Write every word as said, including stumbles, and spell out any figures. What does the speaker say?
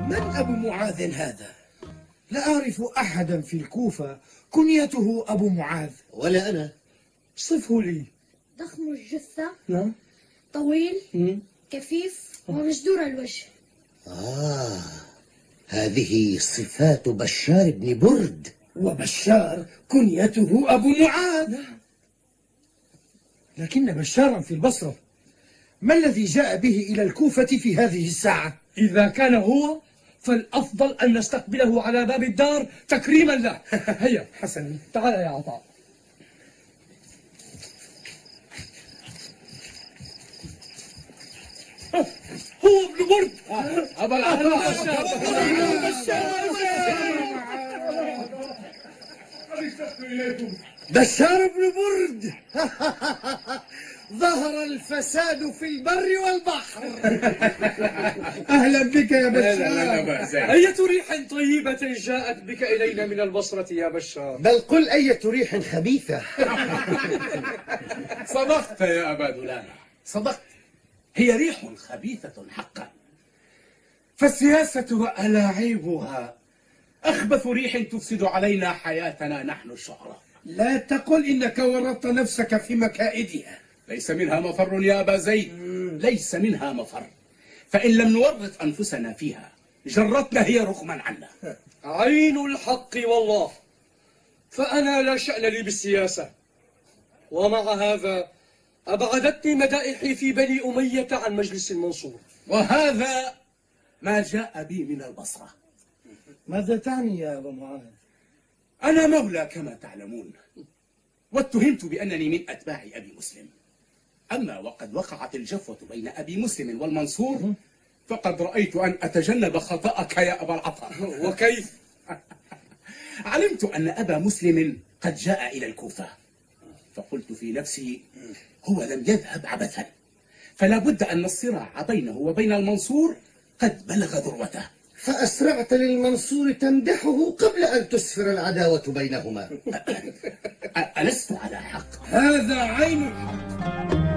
من أبو معاذ هذا؟ لا أعرف أحدا في الكوفة كنيته أبو معاذ. ولا أنا. صفه لي. ضخم الجثة. نعم. طويل. مم. كفيف ومجدور الوجه. آه، هذه صفات بشار بن برد. وبشار كنيته أبو معاذ. لكن بشارا في البصرة، ما الذي جاء به إلى الكوفة في هذه الساعة؟ إذا كان هو فالأفضل أن نستقبله على باب الدار تكريما له. هيا حسنا، تعال يا عطاء. هو ابن برد أبا العلاء بشار بن برد. ظهر الفساد في البر والبحر. أهلا بك يا بشار. أية ريح طيبة جاءت بك إلينا من البصرة يا بشار؟ بل قل أية ريح خبيثة. صدقت يا أبا دلالة، صدقت، هي ريح خبيثة حقا، فالسياسة وألاعيبها أخبث ريح تفسد علينا حياتنا نحن الشعراء. لا تقل إنك ورطت نفسك في مكائدها. ليس منها مفر يا أبا زيد، ليس منها مفر، فإن لم نورط أنفسنا فيها جرتنا هي رغما عنا. عين الحق والله، فأنا لا شأن لي بالسياسة، ومع هذا أبعدتني مدائحي في بني أمية عن مجلس المنصور، وهذا ما جاء بي من البصرة. ماذا تعني يا أبا معاذ؟ أنا مولى كما تعلمون، واتهمت بأنني من أتباع أبي مسلم، أما وقد وقعت الجفوة بين أبي مسلم والمنصور فقد رأيت أن أتجنب خطأك يا أبا العطاء. وكيف؟ علمت أن أبا مسلم قد جاء إلى الكوفة، فقلت في نفسي هو لم يذهب عبثا، فلا بد أن الصراع بينه وبين المنصور قد بلغ ذروته. فأسرعت للمنصور تمدحه قبل أن تسفر العداوة بينهما. ألست على حق؟ هذا عين الحق.